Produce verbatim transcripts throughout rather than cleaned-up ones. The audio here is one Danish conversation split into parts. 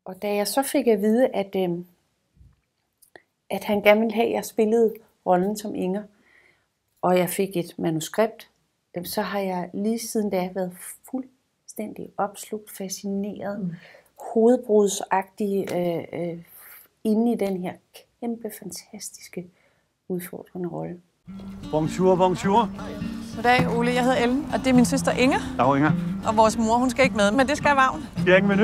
Og da jeg så fik at vide, at, øh, at han gerne ville have, at jeg spillede rollen som Inger, og jeg fik et manuskript, øh, så har jeg lige siden da været fuldstændig opslugt, fascineret, mm. hovedbrudsagtig øh, øh, inde i den her kæmpe, fantastiske, udfordrende rolle. Bonjour, bonjour. Goddag, Ole. Jeg hedder Ellen, og det er min søster Inger. Dag, Inger. Og vores mor, hun skal ikke med, men det skal Vagn. Skal jeg ikke menu?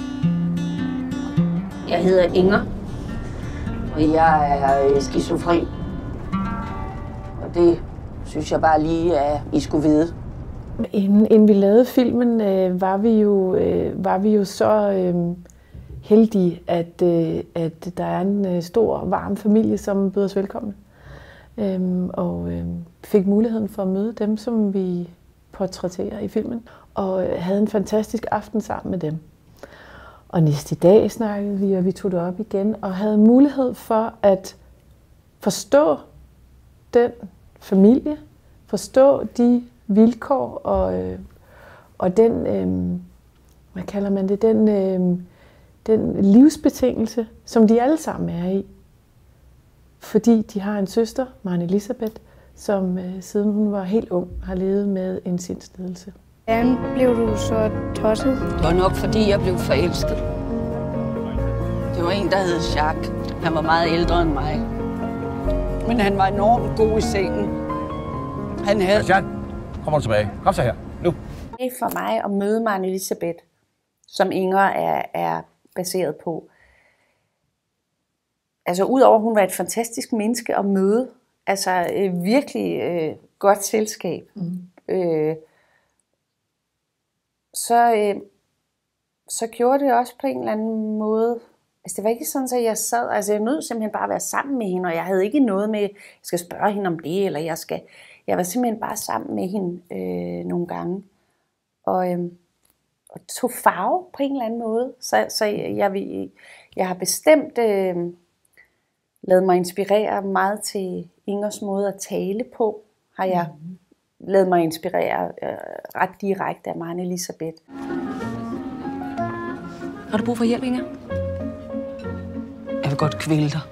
Jeg hedder Inger, og jeg er skizofren. Og det synes jeg bare lige, at I skulle vide. Inden, inden vi lavede filmen, øh, var, vi jo, øh, var vi jo så øh, heldige, at, øh, at der er en øh, stor, varm familie, som byder os velkommen. Øhm, og øh, fik muligheden for at møde dem, som vi portrætterer i filmen, og øh, havde en fantastisk aften sammen med dem. Og næste dag snakkede vi, og vi tog det op igen, og havde mulighed for at forstå den familie, forstå de vilkår og, øh, og den, øh, hvad kalder man det, den, øh, den livsbetingelse, som de alle sammen er i. Fordi de har en søster, Maren Elisabeth, som øh, siden hun var helt ung, har levet med en sindslidelse. Hvordan blev du så tosset? Det var nok, fordi jeg blev forelsket. Det var en, der hed Jacques. Han var meget ældre end mig. Men han var enormt god i sengen. Han havde... Christian, kommer du tilbage. Kom så her, nu. Det er for mig at møde Maren Elisabeth, som Inger er, er baseret på. Altså udover at hun var et fantastisk menneske at møde, altså øh, virkelig øh, godt selskab, mm. øh, så, øh, så gjorde det også på en eller anden måde, altså det var ikke sådan, at jeg sad, altså jeg nød simpelthen bare at være sammen med hende, og jeg havde ikke noget med, jeg skal spørge hende om det, eller jeg skal, jeg var simpelthen bare sammen med hende øh, nogle gange, og, øh, og tog farve på en eller anden måde, så, så jeg, jeg, jeg har bestemt... Øh, ladet mig inspirere meget til Ingers måde at tale på, har jeg mm. ladet mig inspirere øh, ret direkte af Maren Elisabeth. Har du brug for hjælp, Inger? Jeg vil godt kvæle dig.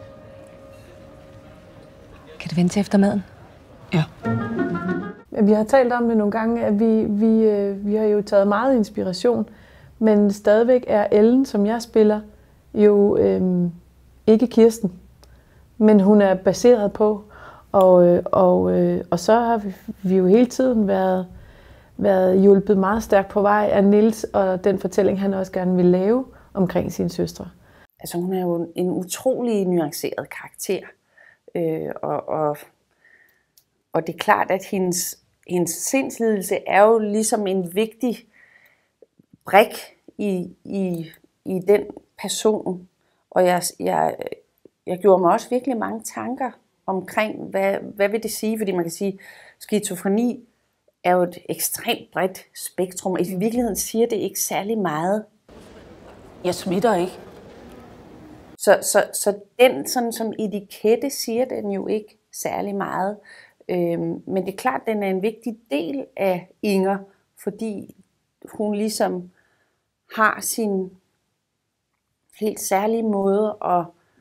Kan det vente til efter maden? Ja. Vi har talt om det nogle gange, at vi, vi, øh, vi har jo taget meget inspiration, men stadigvæk er Ellen, som jeg spiller, jo øh, ikke Kirsten. Men hun er baseret på, og, og, og så har vi, vi jo hele tiden været, været hjulpet meget stærkt på vej af Niels og den fortælling, han også gerne vil lave omkring sine søstre. Altså hun er jo en utrolig nuanceret karakter, øh, og, og, og det er klart, at hendes, hendes sindslidelse er jo ligesom en vigtig brik i, i, i den person, og jeg... jeg Jeg gjorde mig også virkelig mange tanker omkring, hvad, hvad vil det sige? Fordi man kan sige, at skizofreni er jo et ekstremt bredt spektrum, og i virkeligheden siger det ikke særlig meget. Jeg smitter ikke. Så, så, så den, sådan som etikette, siger den jo ikke særlig meget. Øhm, men det er klart, at den er en vigtig del af Inger, fordi hun ligesom har sin helt særlige måde at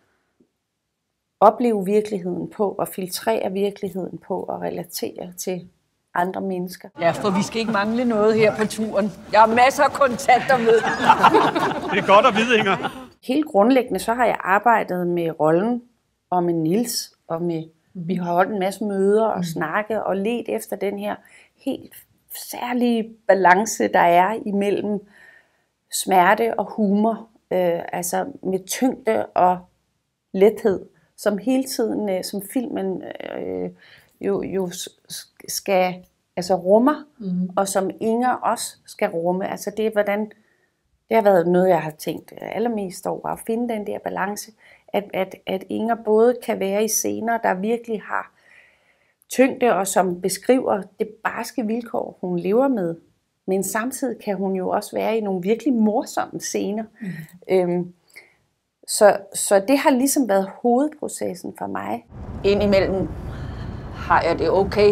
opleve virkeligheden på, og filtrere virkeligheden på, og relatere til andre mennesker. Ja, for vi skal ikke mangle noget her på turen. Jeg har masser af kontakter med. Det er godt at vide, Inger. Helt grundlæggende, så har jeg arbejdet med rollen, og med Niels, og med, vi har holdt en masse møder og snakke, og let efter den her helt særlige balance, der er imellem smerte og humor, øh, altså med tyngde og lethed, som hele tiden, som filmen øh, jo, jo skal altså rummer, mm. og som Inger også skal rumme. Altså det er hvordan, det har været noget, jeg har tænkt allermest over, at finde den der balance, at, at, at Inger både kan være i scener, der virkelig har tyngde, og som beskriver det barske vilkår, hun lever med, men samtidig kan hun jo også være i nogle virkelig morsomme scener. Mm. Øhm, Så, så det har ligesom været hovedprocessen for mig. Indimellem har jeg det okay,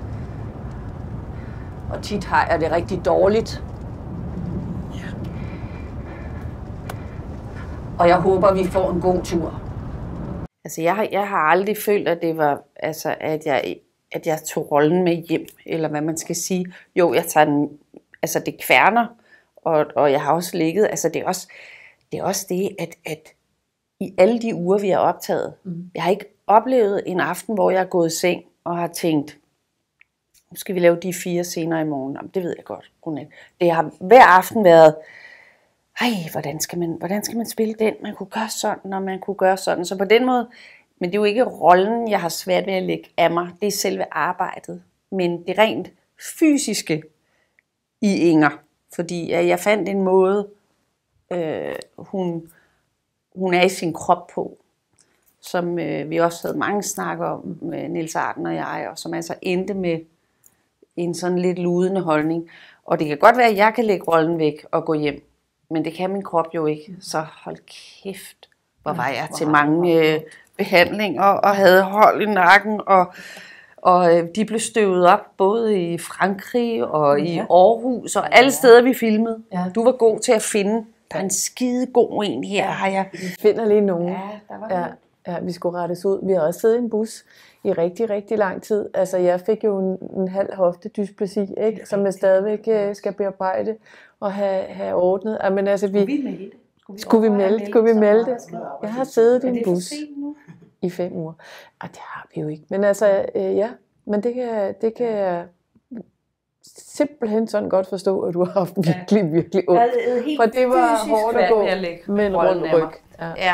og tit har jeg det rigtig dårligt. Og jeg håber, vi får en god tur. Altså, jeg har, jeg har aldrig følt, at det var, altså, at jeg, at jeg tog rollen med hjem, eller hvad man skal sige. Jo, jeg tager den, altså det kværner, og, og jeg har også ligget, altså det er også det, er også det at, at i alle de uger, vi har optaget, mm. jeg har ikke oplevet en aften, hvor jeg er gået i seng og har tænkt, nu skal vi lave de fire scener i morgen. Jamen, det ved jeg godt, Ronette. Det har hver aften været, ej, hvordan skal, man, hvordan skal man spille den? Man kunne gøre sådan, og man kunne gøre sådan. Så på den måde, men det er jo ikke rollen, jeg har svært ved at lægge af mig. Det er selve arbejdet. Men det rent fysiske i Inger. Fordi jeg fandt en måde, øh, hun, hun er i sin krop på, som øh, vi også havde mange snakker om med Niels Arden og jeg, og som altså endte med en sådan lidt ludende holdning. Og det kan godt være, at jeg kan lægge rollen væk og gå hjem, men det kan min krop jo ikke. Så hold kæft, hvor var jeg til mange øh, behandlinger og havde hold i nakken, og, og øh, de blev støvet op både i Frankrig og ja. i Aarhus og alle steder, vi filmede. Ja. Du var god til at finde, der er en skide god en her, har jeg. Vi finder lige nogen. Ja, der var ja. Ja, vi skulle rettes ud. Vi har også siddet i en bus i rigtig, rigtig lang tid. Altså, jeg fik jo en, en halv hoftedysplasi, ikke? Som jeg stadigvæk uh, skal bearbejde og have, have ordnet. Ja, men altså, vi, skulle vi melde det? Skulle vi melde, skulle vi melde det? Jeg har siddet i en bus i fem uger. Og det har vi jo ikke. Men altså, øh, ja. Men det kan, det kan jeg simpelthen sådan godt forstå, at du har haft virkelig, virkelig ondt. For det var hårdt at gå med en rund ryg. Ja. ja.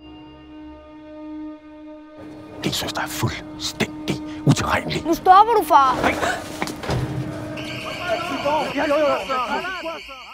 Din søster er fuldstændig utilregnelig. Nu stopper du, far! Nej.